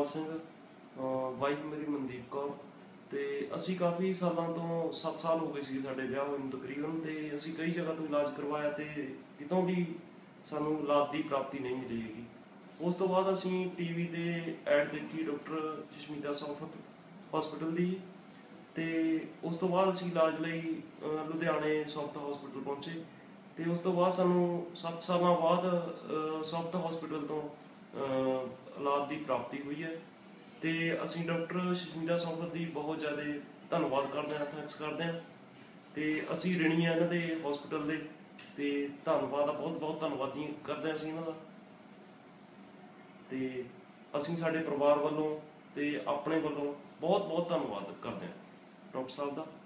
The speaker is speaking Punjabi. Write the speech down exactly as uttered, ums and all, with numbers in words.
ਸਿੰਘ, ਵਾਈਫ ਮੇਰੀ ਮਨਦੀਪ ਕੌਰ। ਤੇ ਅਸੀਂ ਕਾਫੀ ਸਾਲਾਂ ਤੋਂ ਸੱਤ ਸਾਲ ਹੋ ਗਏ ਸੀ ਸਾਡੇ ਵਿਆਹ ਹੋਏ ਨੂੰ ਤਕਰੀਬਨ, ਤੇ ਅਸੀਂ ਕਈ ਜਗ੍ਹਾ ਤੋਂ ਇਲਾਜ ਕਰਵਾਇਆ ਤੇ ਕਿਤੋਂ ਵੀ ਸਾਨੂੰ ਇਲਾਜ ਦੀ ਪ੍ਰਾਪਤੀ ਨਹੀਂ ਮਿਲੀ ਹੈਗੀ। ਉਸ ਤੋਂ ਬਾਅਦ ਅਸੀਂ ਟੀਵੀ ਤੇ ਐਡ ਦੇਖੀ ਡਾਕਟਰ ਜਸ਼ਮੀਤਾ ਸੌਫਤ ਹਸਪੀਟਲ ਦੀ, ਤੇ ਉਸ ਤੋਂ ਬਾਅਦ ਅਸੀਂ ਇਲਾਜ ਲਈ ਲੁਧਿਆਣੇ ਸੌਫਤ ਹਸਪੀਟਲ ਪਹੁੰਚੇ। ਤੇ ਉਸ ਤੋਂ ਬਾਅਦ ਸਾਨੂੰ ਸੱਤ ਸਾਲਾਂ ਬਾਅਦ ਸੌਫਤ ਹਸਪੀਟਲ ਤੋਂ ਇਲਾਜ ਦੀ ਪ੍ਰਾਪਤੀ ਹੋਈ ਹੈ। ਤੇ ਅਸੀਂ ਡਾਕਟਰ ਜਸ਼ਮੀਤਾ ਸੌਫਤ ਦੀ ਬਹੁਤ ਜ਼ਿਆਦਾ ਧੰਨਵਾਦ ਕਰਦੇ ਹਾਂ, ਥੈਂਕਸ ਕਰਦੇ ਹਾਂ। ਤੇ ਅਸੀਂ ਰਿਣੀ ਹਾਂ ਇਹਨਾਂ ਦੇ ਹਸਪੀਟਲ ਦੇ, ਤੇ ਧੰਨਵਾਦ ਆ, ਬਹੁਤ ਬਹੁਤ ਧੰਨਵਾਦੀ ਕਰਦੇ ਹਾਂ ਅਸੀਂ ਇਹਨਾਂ ਦਾ। ਤੇ ਅਸੀਂ ਸਾਡੇ ਪਰਿਵਾਰ ਵੱਲੋਂ ਤੇ ਆਪਣੇ ਵੱਲੋਂ ਬਹੁਤ ਬਹੁਤ ਧੰਨਵਾਦ ਕਰਦੇ ਹਾਂ ਡਾਕਟਰ ਸਾਹਿਬ ਦਾ।